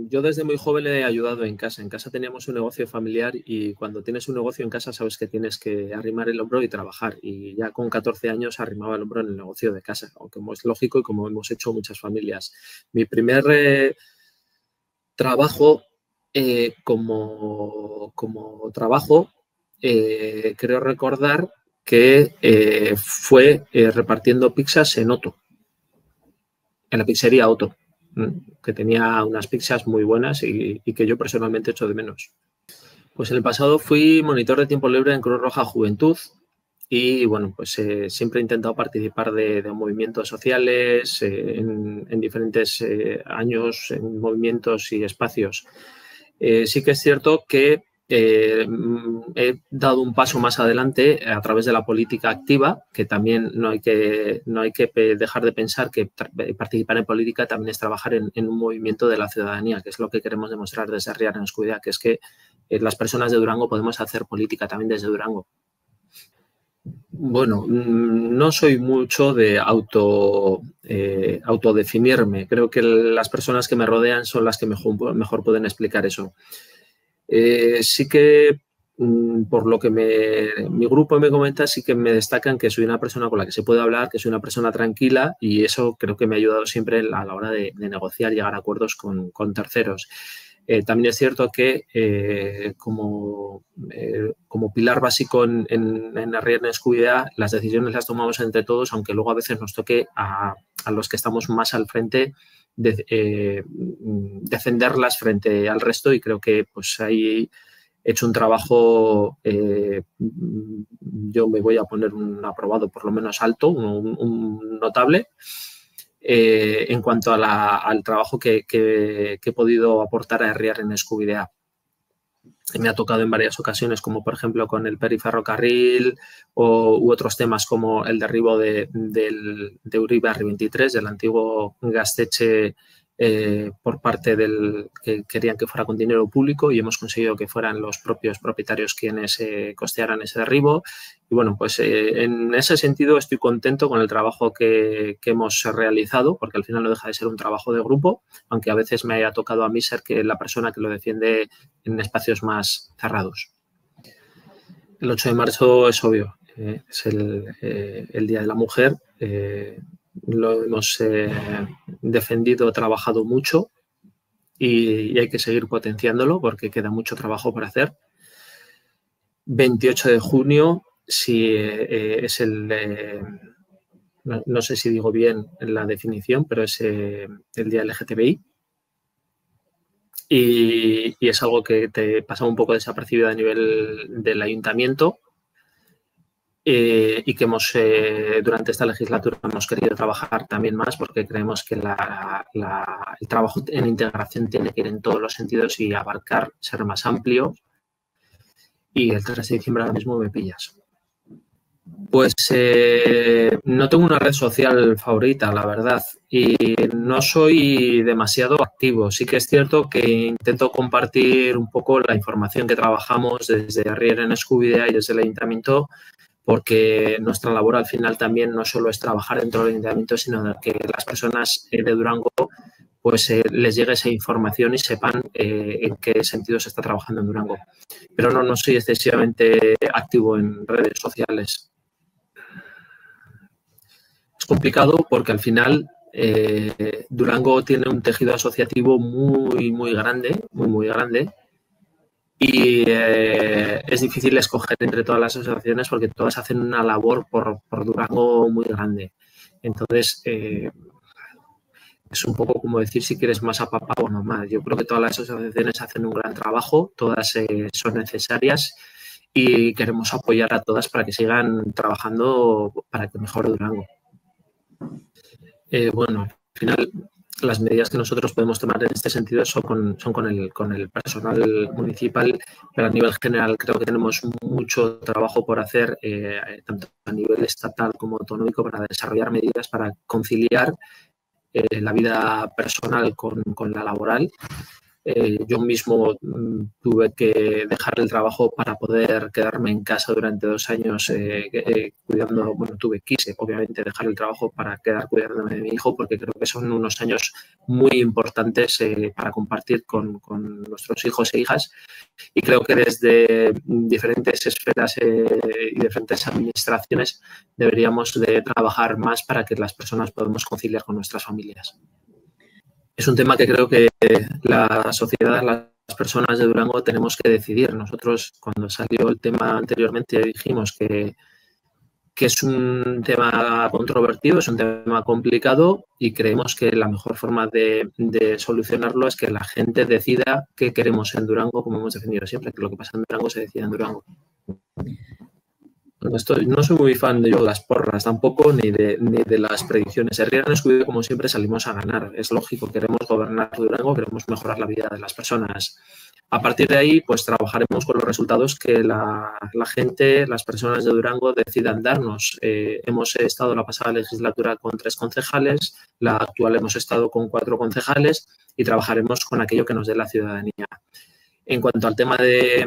Yo desde muy joven he ayudado en casa. En casa teníamos un negocio familiar y cuando tienes un negocio en casa sabes que tienes que arrimar el hombro y trabajar. Y ya con 14 años arrimaba el hombro en el negocio de casa, aunque es lógico y como hemos hecho muchas familias. Mi primer trabajo como trabajo, creo recordar que fue repartiendo pizzas en Otto, en la pizzería Otto, que tenía unas pizzas muy buenas y que yo personalmente echo de menos. Pues en el pasado fui monitor de tiempo libre en Cruz Roja Juventud y bueno, pues siempre he intentado participar de movimientos sociales en diferentes años, en movimientos y espacios. Sí que es cierto que he dado un paso más adelante a través de la política activa, que también no hay que dejar de pensar que participar en política también es trabajar en un movimiento de la ciudadanía, que es lo que queremos demostrar desde Riar en Escuidea, que es que las personas de Durango podemos hacer política también desde Durango. Bueno, no soy mucho de autodefinirme. Creo que las personas que me rodean son las que mejor pueden explicar eso. Sí que, por lo que mi grupo me comenta, sí que me destacan que soy una persona con la que se puede hablar, que soy una persona tranquila y eso creo que me ha ayudado siempre a la hora de negociar, llegar a acuerdos con terceros. También es cierto que como pilar básico en Riar en Escuidea, las decisiones las tomamos entre todos, aunque luego a veces nos toque a los que estamos más al frente defenderlas frente al resto y creo que pues ahí he hecho un trabajo, yo me voy a poner un aprobado por lo menos alto, un notable. En cuanto al trabajo que he podido aportar a Riar en Escuidea. Me ha tocado en varias ocasiones, como por ejemplo con el periferrocarril u otros temas como el derribo de Uribe Arri 23, del antiguo Gaztetxe, por parte del que querían que fuera con dinero público y hemos conseguido que fueran los propios propietarios quienes costearan ese derribo. Y bueno, pues en ese sentido estoy contento con el trabajo que hemos realizado, porque al final no deja de ser un trabajo de grupo, aunque a veces me haya tocado a mí ser que la persona que lo defiende en espacios más cerrados. El 8 de marzo es obvio, es el Día de la Mujer. Lo hemos defendido, trabajado mucho y hay que seguir potenciándolo porque queda mucho trabajo por hacer. 28 de junio, si es no sé si digo bien la definición, pero es el Día LGTBI. Y es algo que te pasa un poco desapercibido a nivel del ayuntamiento y que durante esta legislatura hemos querido trabajar también más porque creemos que el trabajo en integración tiene que ir en todos los sentidos y abarcar, ser más amplio. Y el 3 de diciembre ahora mismo me pillas. Pues no tengo una red social favorita, la verdad, y no soy demasiado activo. Sí que es cierto que intento compartir un poco la información que trabajamos desde Riar en Escuidea y desde el ayuntamiento, porque nuestra labor al final también no solo es trabajar dentro del ayuntamiento, sino que las personas de Durango pues les llegue esa información y sepan en qué sentido se está trabajando en Durango. Pero no soy excesivamente activo en redes sociales. Es complicado porque al final Durango tiene un tejido asociativo muy grande, muy grande, y es difícil escoger entre todas las asociaciones porque todas hacen una labor por Durango muy grande. Entonces, es un poco como decir si quieres más a papá o no más. Yo creo que todas las asociaciones hacen un gran trabajo, todas son necesarias y queremos apoyar a todas para que sigan trabajando para que mejore Durango. Bueno, al final las medidas que nosotros podemos tomar en este sentido son con el personal municipal, pero a nivel general creo que tenemos mucho trabajo por hacer, tanto a nivel estatal como autonómico, para desarrollar medidas para conciliar la vida personal con la laboral Yo mismo tuve que dejar el trabajo para poder quedarme en casa durante 2 años cuidando, bueno, quise obviamente dejar el trabajo para quedar cuidándome de mi hijo, porque creo que son unos años muy importantes para compartir con nuestros hijos e hijas, y creo que desde diferentes esferas y diferentes administraciones deberíamos de trabajar más para que las personas podamos conciliar con nuestras familias. Es un tema que creo que la sociedad, las personas de Durango tenemos que decidir. Nosotros, cuando salió el tema anteriormente, dijimos que es un tema controvertido, es un tema complicado, y creemos que la mejor forma de solucionarlo es que la gente decida qué queremos en Durango, como hemos defendido siempre, que lo que pasa en Durango se decida en Durango. No soy muy fan de las porras tampoco, ni de las predicciones. Herriera en Escudero, como siempre, salimos a ganar. Es lógico, queremos gobernar Durango, queremos mejorar la vida de las personas. A partir de ahí, pues trabajaremos con los resultados que la gente, las personas de Durango decidan darnos. Hemos estado la pasada legislatura con 3 concejales, la actual hemos estado con 4 concejales, y trabajaremos con aquello que nos dé la ciudadanía. En cuanto al tema de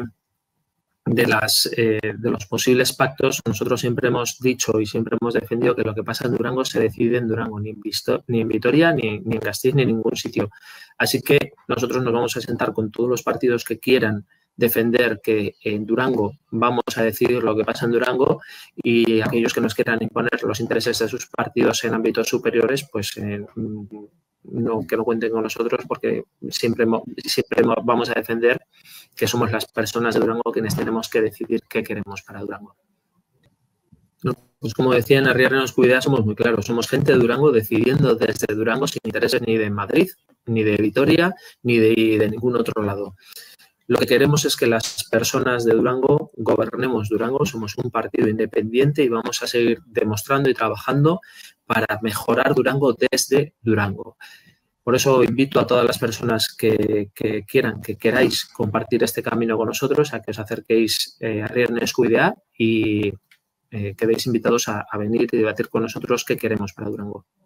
los posibles pactos, nosotros siempre hemos dicho y siempre hemos defendido que lo que pasa en Durango se decide en Durango, ni en Vitoria, ni en Gasteiz, ni en ningún sitio. Así que nosotros nos vamos a sentar con todos los partidos que quieran defender que en Durango vamos a decidir lo que pasa en Durango, y aquellos que nos quieran imponer los intereses de sus partidos en ámbitos superiores, pues que no cuenten con nosotros, porque siempre vamos a defender que somos las personas de Durango quienes tenemos que decidir qué queremos para Durango. Pues como decía, en Herriera en Escudero somos muy claros. Somos gente de Durango decidiendo desde Durango, sin intereses ni de Madrid, ni de Vitoria, ni de ningún otro lado. Lo que queremos es que las personas de Durango gobernemos Durango. Somos un partido independiente y vamos a seguir demostrando y trabajando para mejorar Durango desde Durango. Por eso invito a todas las personas que queráis compartir este camino con nosotros, a que os acerquéis a Herriera en Escudero y quedéis invitados a venir y debatir con nosotros qué queremos para Durango.